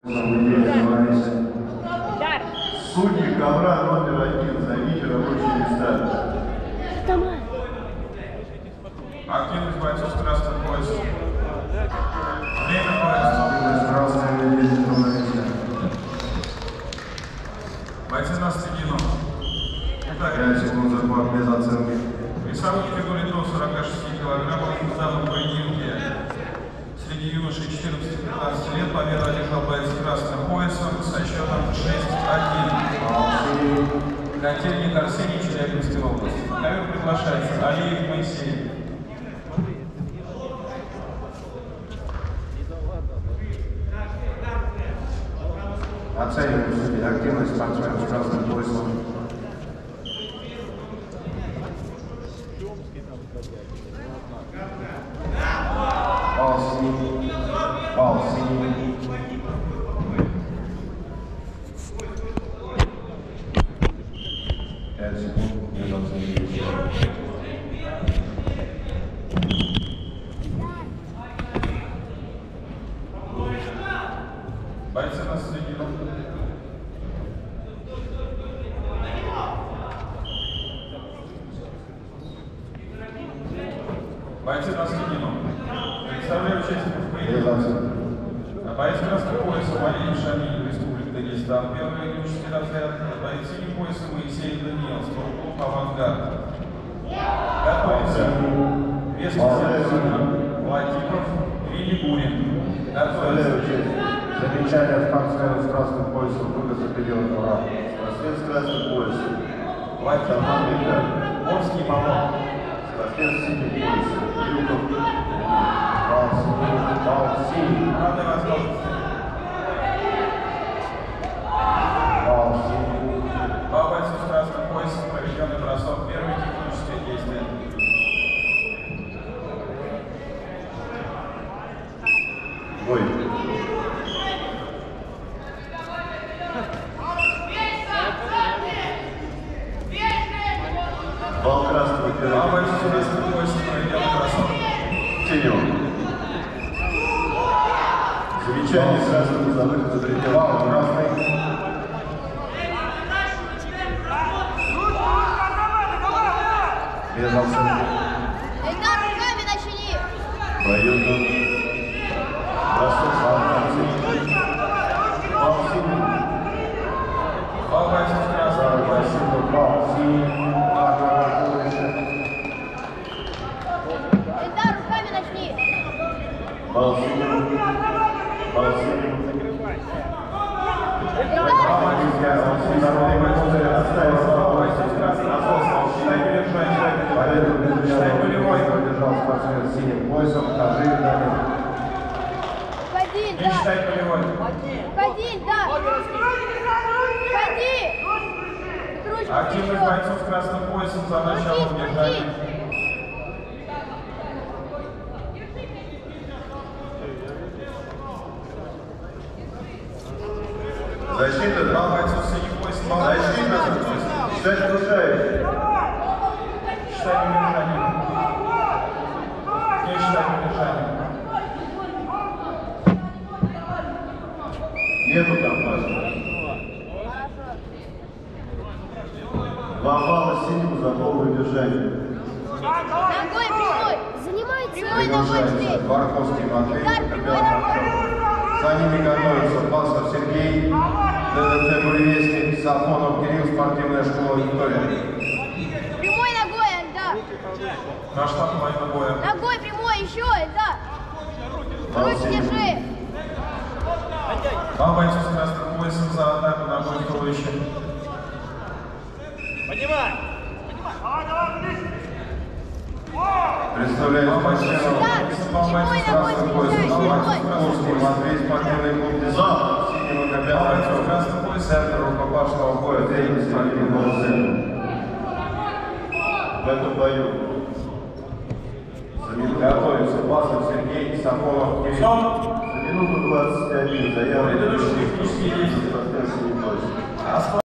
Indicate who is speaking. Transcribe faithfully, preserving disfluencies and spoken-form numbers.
Speaker 1: Судьи ковра номер один, займите рабочие места.
Speaker 2: Активность бойцов с красным поясом. Время пояса.
Speaker 1: Красное медведь равновесие.
Speaker 2: Бойцы на середину.
Speaker 1: пять секунд захват без оценки.
Speaker 2: Весовой категории до сорока шести килограммов в данном поединке. Среди юношей четырнадцати-пятнадцати лет победу одержал боец с красным поясом со счетом шесть один. Котельник Арсений, Челябинская область. На ковер приглашается Алиев Моисей.
Speaker 1: Оцениваем судьи активность спортсменов с красным поясом. Бал синий. Бал синий. пять секунд. Не оцениваем.
Speaker 2: Бойцы на середину. Бойцы на середину. Представляю участников поединка. Боец красным поясом Алиев Шамиль, Республика Дагестан. Первый юношеский разряд. Боец синим поясом Моисей Даниил, спортклуб «Авангард». Готовится. Веский Сергей Латипов, Винни Бурин. Готовится.
Speaker 1: Замечание спортсменов с красным поясом выход за пределы ковра. Спортсмен с красным поясом.
Speaker 2: Латипов, Орский Мамон.
Speaker 1: Спортсмен с синим поясом. Юков. Бал синий. Бал синий.
Speaker 2: Равной возможности.
Speaker 1: Бал синий.
Speaker 2: Два бойца с красным поясом, проведенный бросок, первое техническое действие.
Speaker 1: Бой. Бал красного
Speaker 2: Два
Speaker 1: первого.
Speaker 2: бойца с красным поясом, проведенный бросок.
Speaker 1: Тенев. Замечание красного за выход за пределы ковра. Красный. Без оценки.
Speaker 3: Эльдар, руками начали!
Speaker 1: Поют. Бросок синий. Бал синий.
Speaker 2: Два бойца с красным поясом.
Speaker 1: Бал синий.
Speaker 3: Эльдар, руками начали!
Speaker 1: Бал синий. Бал синий.
Speaker 3: Эльдар!
Speaker 1: Поддержал спортсмен с синим поясом. Кажи, Данил.
Speaker 3: Уходи,
Speaker 2: Не
Speaker 3: Эльдар!
Speaker 2: считай полевой.
Speaker 3: Уходи, Эльдар! Уходи! Ручку
Speaker 2: Активность
Speaker 3: вперед!
Speaker 2: бойцов с красным поясом за началом держания.
Speaker 1: Защита.
Speaker 2: Два бойца с синим поясом.
Speaker 1: Защита. Считать нарушающий.
Speaker 2: Считай удержание. Не считай удержание.
Speaker 1: Нету там паса. Два балла синему за полное удержание.
Speaker 3: Ногой прямой! Занимай прямой ногой
Speaker 1: Продолжается.
Speaker 3: здесь!
Speaker 1: Барковский Матвей.
Speaker 3: Эльдар, прямой ногой!
Speaker 1: За ними готовится Басков Сергей, ДДТ Буревестник, Сафонов Кирилл, спортивная школа Виктория.
Speaker 3: Прямой ногой, Эльдар!
Speaker 2: Прошла половина боя.
Speaker 3: Ногой прямой, еще, Эльдар! Ручки держи!
Speaker 2: Два бойца с красным поясом за атаку на бой вторующий.
Speaker 4: Поднимай!
Speaker 1: Представляет спортсменов
Speaker 3: Прямой
Speaker 1: с
Speaker 3: ногой
Speaker 1: красным поясом
Speaker 3: встречай,
Speaker 1: Курский Матвей, спортивный клуб «Дизайн», синего капитана, красный пояс, центр рукопашного боя, тренер спортивного центра. В этом бою готовится Басков Сергей, Сафонов Кирилл. За минуту двадцать один заявлено.
Speaker 2: Предыдущие технические действия.